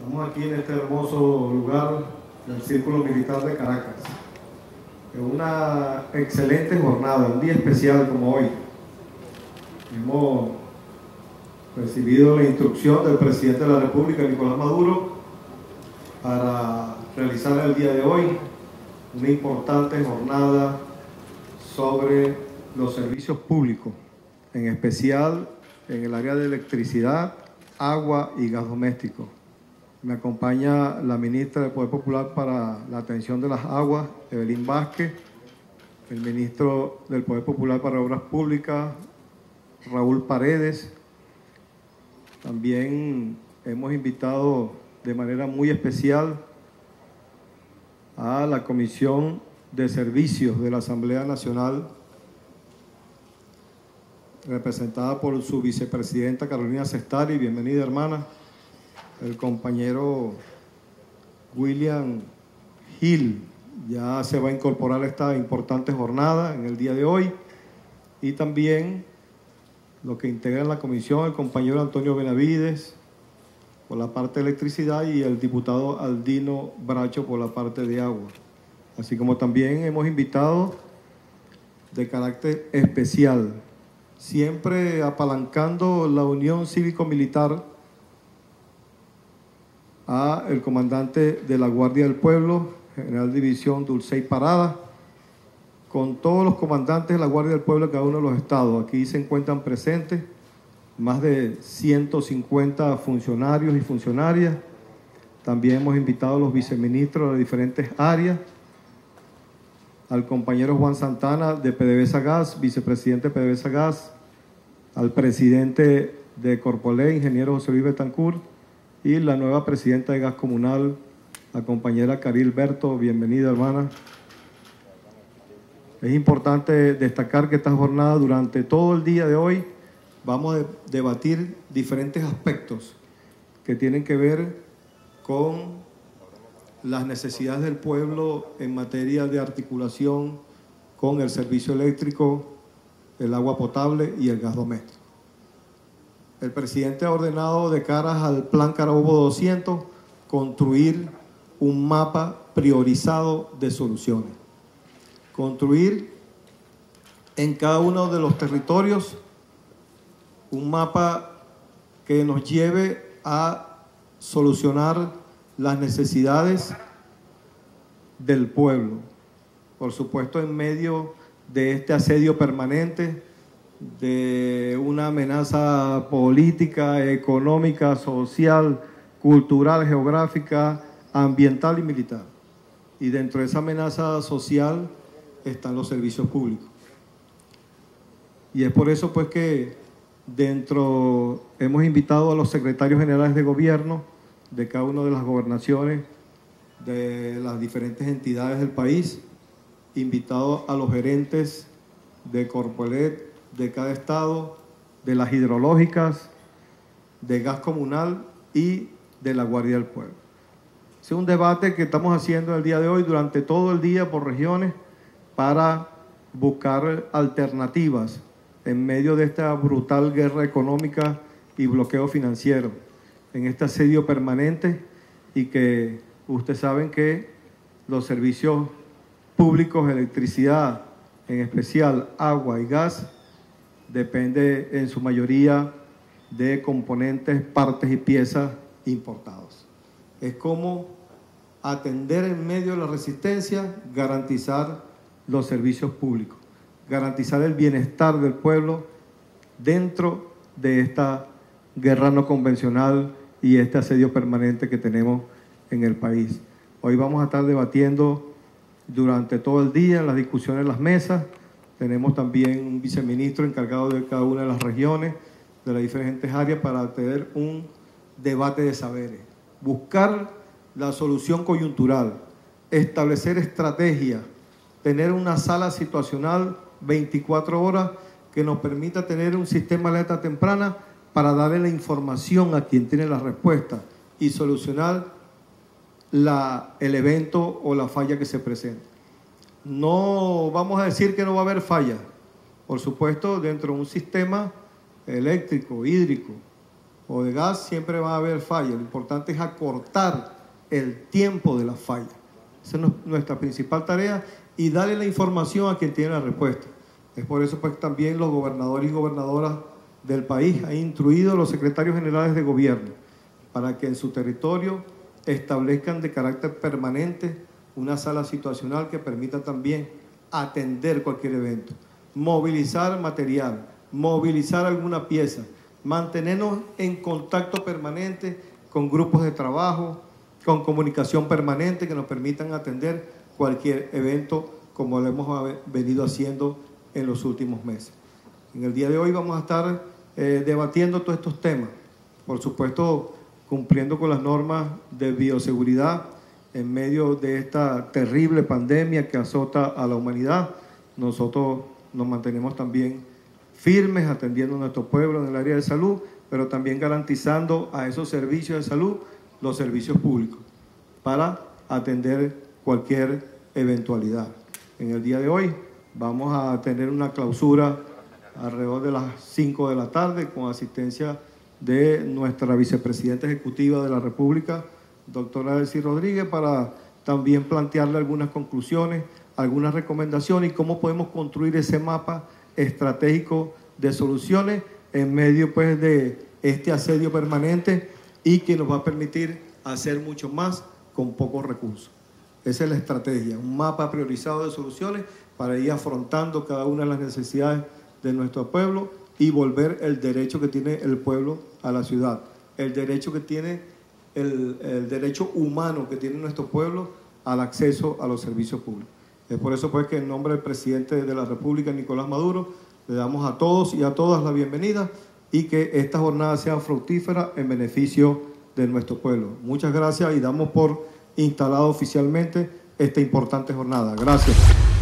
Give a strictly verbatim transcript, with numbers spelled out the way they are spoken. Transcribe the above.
Estamos aquí en este hermoso lugar del Círculo Militar de Caracas. Es una excelente jornada, un día especial como hoy. Hemos recibido la instrucción del presidente de la República, Nicolás Maduro, para realizar el día de hoy una importante jornada sobre los servicios públicos, en especial en el área de electricidad, agua y gas doméstico. Me acompaña la ministra del Poder Popular para la atención de las aguas, Evelyn Vázquez, el ministro del Poder Popular para Obras Públicas, Raúl Paredes. También hemos invitado de manera muy especial a la Comisión de Servicios de la Asamblea Nacional, representada por su vicepresidenta Carolina Cestari. Bienvenida, hermana. El compañero William Gil ya se va a incorporar a esta importante jornada en el día de hoy. Y también los que integran la comisión, el compañero Antonio Benavides por la parte de electricidad y el diputado Aldino Bracho por la parte de agua. Así como también hemos invitado de carácter especial, siempre apalancando la unión cívico-militar, a el comandante de la Guardia del Pueblo, General División Dulcey Parada, con todos los comandantes de la Guardia del Pueblo de cada uno de los estados. Aquí se encuentran presentes más de ciento cincuenta funcionarios y funcionarias. También hemos invitado a los viceministros de diferentes áreas, al compañero Juan Santana de PDVSA Gas, vicepresidente de PDVSA Gas, al presidente de Corpolé, ingeniero José Luis Betancourt, y la nueva presidenta de Gas Comunal, la compañera Caril Berto. Bienvenida, hermana. Es importante destacar que esta jornada, durante todo el día de hoy, vamos a debatir diferentes aspectos que tienen que ver con las necesidades del pueblo en materia de articulación con el servicio eléctrico, el agua potable y el gas doméstico. El presidente ha ordenado, de caras al Plan Carabobo doscientos, construir un mapa priorizado de soluciones. Construir en cada uno de los territorios un mapa que nos lleve a solucionar las necesidades del pueblo. Por supuesto, en medio de este asedio permanente, de una amenaza política, económica, social, cultural, geográfica, ambiental y militar. Y dentro de esa amenaza social están los servicios públicos. Y es por eso pues que dentro hemos invitado a los secretarios generales de gobierno de cada una de las gobernaciones, de las diferentes entidades del país, invitado a los gerentes de Corpolet de cada estado, de las hidrológicas, de gas comunal y de la Guardia del Pueblo. Es un debate que estamos haciendo el día de hoy durante todo el día por regiones para buscar alternativas en medio de esta brutal guerra económica y bloqueo financiero, en este asedio permanente, y que ustedes saben que los servicios públicos, electricidad, en especial agua y gas, depende en su mayoría de componentes, partes y piezas importados. Es como atender en medio de la resistencia, garantizar los servicios públicos, garantizar el bienestar del pueblo dentro de esta guerra no convencional y este asedio permanente que tenemos en el país. Hoy vamos a estar debatiendo durante todo el día en las discusiones en las mesas. Tenemos también un viceministro encargado de cada una de las regiones, de las diferentes áreas, para tener un debate de saberes, buscar la solución coyuntural, establecer estrategias, tener una sala situacional veinticuatro horas que nos permita tener un sistema de alerta temprana para darle la información a quien tiene la respuesta y solucionar la, el evento o la falla que se presenta. No vamos a decir que no va a haber falla. Por supuesto, dentro de un sistema eléctrico, hídrico, o de gas, siempre va a haber falla. Lo importante es acortar el tiempo de la falla. Esa es nuestra principal tarea y darle la información a quien tiene la respuesta. Es por eso pues también los gobernadores y gobernadoras del país han instruido a los secretarios generales de gobierno para que en su territorio establezcan de carácter permanente una sala situacional que permita también atender cualquier evento, movilizar material, movilizar alguna pieza, mantenernos en contacto permanente con grupos de trabajo, con comunicación permanente que nos permitan atender cualquier evento como lo hemos venido haciendo en los últimos meses. En el día de hoy vamos a estar eh, debatiendo todos estos temas, por supuesto cumpliendo con las normas de bioseguridad en medio de esta terrible pandemia que azota a la humanidad. Nosotros nos mantenemos también firmes atendiendo a nuestro pueblo en el área de salud, pero también garantizando a esos servicios de salud los servicios públicos para atender cualquier eventualidad. En el día de hoy vamos a tener una clausura alrededor de las cinco de la tarde con asistencia de nuestra vicepresidenta ejecutiva de la República, doctora Delcy Rodríguez, para también plantearle algunas conclusiones, algunas recomendaciones y cómo podemos construir ese mapa estratégico de soluciones en medio pues, de este asedio permanente y que nos va a permitir hacer mucho más con pocos recursos. Esa es la estrategia, un mapa priorizado de soluciones para ir afrontando cada una de las necesidades de nuestro pueblo y volver el derecho que tiene el pueblo a la ciudad, el derecho que tiene, el, el derecho humano que tiene nuestro pueblo al acceso a los servicios públicos. Es por eso pues que en nombre del presidente de la República, Nicolás Maduro, le damos a todos y a todas la bienvenida y que esta jornada sea fructífera en beneficio de nuestro pueblo. Muchas gracias y damos por instalado oficialmente esta importante jornada. Gracias.